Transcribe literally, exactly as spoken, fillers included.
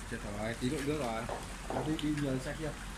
Chết rồi, tí nữa nước rồi. À, đi đi nhờ xe kia.